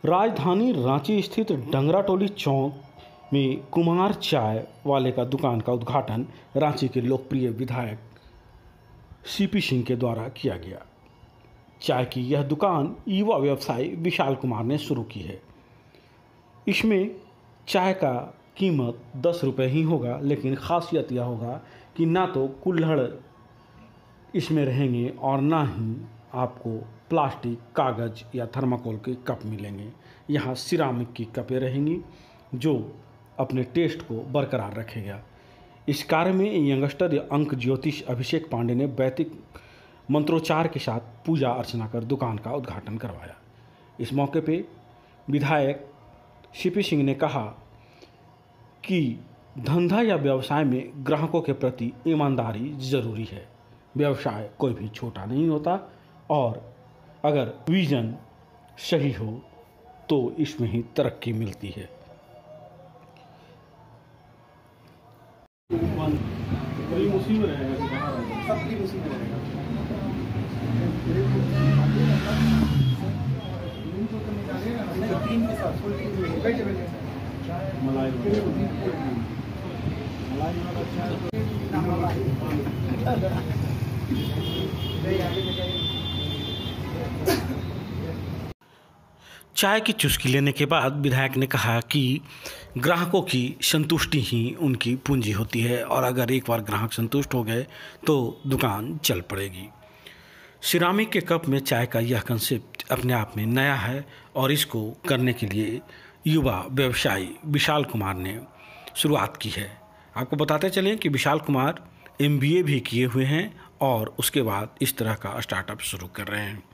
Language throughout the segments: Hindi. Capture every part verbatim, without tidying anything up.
राजधानी रांची स्थित डंगराटोली चौक में कुमार चाय वाले का दुकान का उद्घाटन रांची के लोकप्रिय विधायक सीपी सिंह के द्वारा किया गया। चाय की यह दुकान युवा व्यवसायी विशाल कुमार ने शुरू की है। इसमें चाय का कीमत दस रुपये ही होगा, लेकिन ख़ासियत यह होगा कि ना तो कुल्हड़ इसमें रहेंगे और ना ही आपको प्लास्टिक, कागज़ या थर्माकोल के कप मिलेंगे। यहाँ सिरामिक की कपें रहेंगी जो अपने टेस्ट को बरकरार रखेगा। इस कार्य में यंगस्टर अंक ज्योतिष अभिषेक पांडे ने वैदिक मंत्रोच्चार के साथ पूजा अर्चना कर दुकान का उद्घाटन करवाया। इस मौके पे विधायक सीपी सिंह ने कहा कि धंधा या व्यवसाय में ग्राहकों के प्रति ईमानदारी ज़रूरी है। व्यवसाय कोई भी छोटा नहीं होता और अगर विजन सही हो तो इसमें ही तरक्की मिलती है। चाय की चुस्की लेने के बाद विधायक ने कहा कि ग्राहकों की संतुष्टि ही उनकी पूंजी होती है और अगर एक बार ग्राहक संतुष्ट हो गए तो दुकान चल पड़ेगी। सिरामिक के कप में चाय का यह कंसेप्ट अपने आप में नया है और इसको करने के लिए युवा व्यवसायी विशाल कुमार ने शुरुआत की है। आपको बताते चलें कि Vishal Kumar M B A भी किए हुए हैं और उसके बाद इस तरह का स्टार्टअप शुरू कर रहे हैं।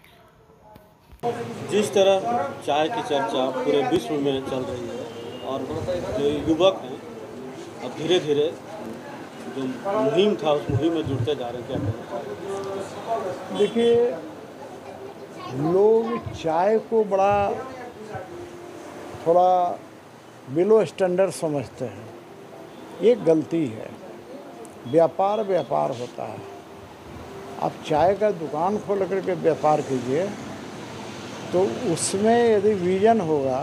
जिस तरह चाय की चर्चा पूरे विश्व में चल रही है और जो युवक हैं अब धीरे धीरे जो मुहिम था उस मुहिम में जुड़ते जा रहे हैं, क्या? देखिए, लोग चाय को बड़ा थोड़ा बिलो स्टैंडर्ड समझते हैं। ये गलती है। व्यापार व्यापार होता है। आप चाय का दुकान खोल करके व्यापार कीजिए तो उसमें यदि विजन होगा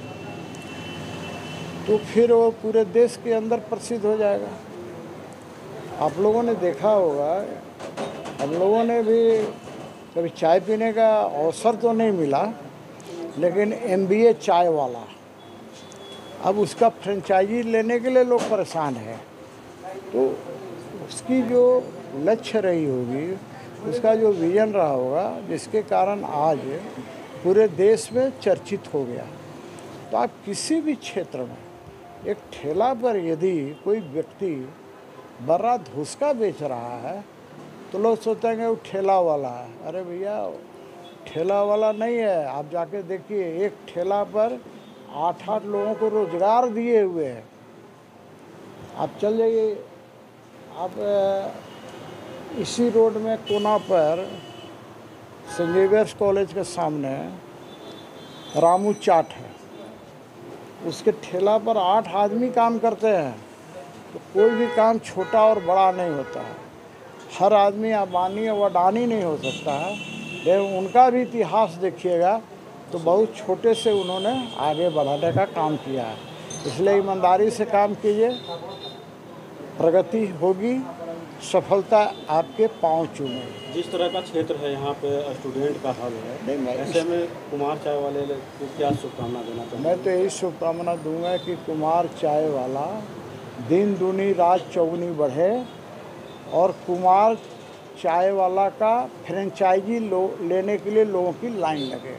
तो फिर वो पूरे देश के अंदर प्रसिद्ध हो जाएगा। आप लोगों ने देखा होगा, हम लोगों ने भी कभी चाय पीने का अवसर तो नहीं मिला, लेकिन एम बी ए चाय वाला अब उसका फ्रेंचाइजी लेने के लिए लोग परेशान हैं। तो उसकी जो लक्ष्य रही होगी, उसका जो विजन रहा होगा, जिसके कारण आज पूरे देश में चर्चित हो गया। तो आप किसी भी क्षेत्र में एक ठेला पर यदि कोई व्यक्ति बर्रा धुसका बेच रहा है तो लोग सोचेंगे वो ठेला वाला है। अरे भैया, ठेला वाला नहीं है। आप जाके देखिए, एक ठेला पर आठ आठ लोगों को रोजगार दिए हुए हैं। आप चल जाइए, आप इसी रोड में कोना पर सेंट जेवियर्स कॉलेज के सामने रामू चाट है, उसके ठेला पर आठ आदमी काम करते हैं। तो कोई भी काम छोटा और बड़ा नहीं होता है। हर आदमी अंबानी और अडानी नहीं हो सकता है, लेकिन उनका भी इतिहास देखिएगा तो बहुत छोटे से उन्होंने आगे बढ़ाने का काम किया है। इसलिए ईमानदारी से काम कीजिए, प्रगति होगी, सफलता आपके पाँव चूमेगी। जिस तरह का क्षेत्र है यहाँ पे स्टूडेंट का हब है, ऐसे में कुमार चाय वाले को क्या शुभकामना देना चाहिए? मैं तो यही शुभकामना दूंगा कि कुमार चाय वाला दिन दूनी रात चौगुनी बढ़े और कुमार चाय वाला का फ्रेंचाइजी लो लेने के लिए लोगों की लाइन लगे।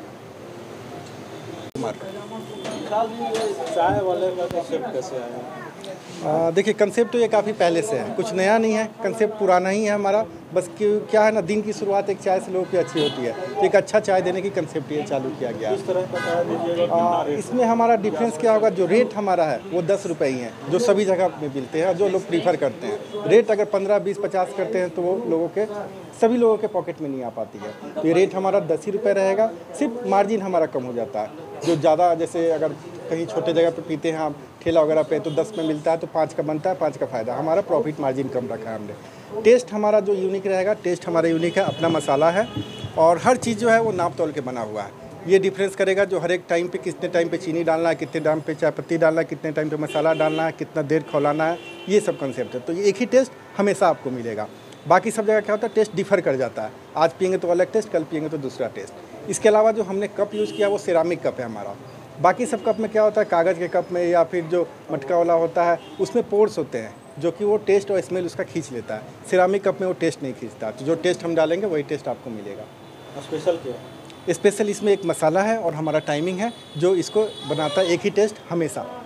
चाय वाले का कंसेप्ट कैसे आया? देखिए, कंसेप्ट तो ये काफ़ी पहले से है, कुछ नया नहीं है। कंसेप्ट पुराना ही है हमारा। बस क्या है ना, दिन की शुरुआत एक चाय से लोगों की अच्छी होती है, तो एक अच्छा चाय देने की कंसेप्ट ये चालू किया गया है। इस तरह का चाय दीजिएगा। इसमें हमारा डिफरेंस क्या होगा, जो रेट हमारा है वो दस रुपये ही है, जो सभी जगह में मिलते हैं, जो लोग प्रीफर करते हैं। रेट अगर पंद्रह बीस पचास करते हैं तो वो लोगों के सभी लोगों के पॉकेट में नहीं आ पाती है। तो ये रेट हमारा दस ही रुपये रहेगा। सिर्फ मार्जिन हमारा कम हो जाता है। जो ज़्यादा, जैसे अगर कहीं छोटे जगह पे पीते हैं आप ठेला वगैरह पे, तो दस में मिलता है तो पाँच का बनता है, पाँच का फ़ायदा। हमारा प्रॉफिट मार्जिन कम रखा है हमने। टेस्ट हमारा जो यूनिक रहेगा, टेस्ट हमारा यूनिक है, अपना मसाला है और हर चीज़ जो है वो नाप तोल के बना हुआ है। ये डिफरेंस करेगा जो हर एक टाइम पे कितने टाइम पे चीनी डालना है, कितने टाइम पे चाय पत्ती डालना है, कितने टाइम पे मसाला डालना है, कितना देर खौलाना है, ये सब कंसेप्ट है। तो ये एक ही टेस्ट हमेशा आपको मिलेगा। बाकी सब जगह क्या होता है, टेस्ट डिफर कर जाता है। आज पियेंगे तो अलग टेस्ट, कल पियेंगे तो दूसरा टेस्ट। इसके अलावा जो हमने कप यूज़ किया वो सिरामिक कप है हमारा। बाकी सब कप में क्या होता है, कागज़ के कप में या फिर जो मटका वाला होता है उसमें पोर्स होते हैं जो कि वो टेस्ट और स्मेल उसका खींच लेता है। सिरामिक कप में वो टेस्ट नहीं खींचता। तो जो टेस्ट हम डालेंगे वही टेस्ट आपको मिलेगा। स्पेशल क्या है? स्पेशल इसमें एक मसाला है और हमारा टाइमिंग है जो इसको बनाता है एक ही टेस्ट हमेशा।